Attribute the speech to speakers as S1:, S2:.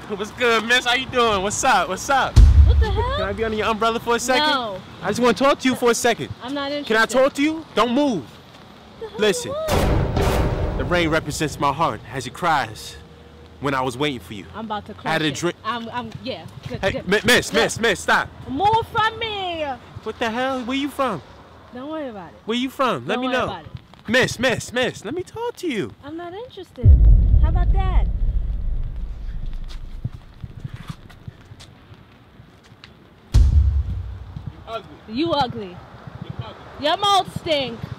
S1: What's good, miss? How you doing? What's up? What's up?
S2: What the hell?
S1: Can I be under your umbrella for a second?
S2: No.
S1: I just want to talk to you for a second.
S2: I'm not interested.
S1: Can I talk to you? Don't move. Listen.
S2: You
S1: The rain represents my heart as it cries when I was waiting for you.
S2: I'm about to crush
S1: I had a
S2: it.
S1: drink.
S2: Yeah. Good,
S1: Hey,
S2: good.
S1: miss, stop.
S2: Move from me.
S1: What the hell? Where you from?
S2: Don't worry about it.
S1: Where you from? Let me know.
S2: Don't worry about it.
S1: Miss, let me talk to you.
S2: I'm not interested. How about that?
S1: Ugly.
S2: You ugly.
S1: You're ugly.
S2: Your mouth stink.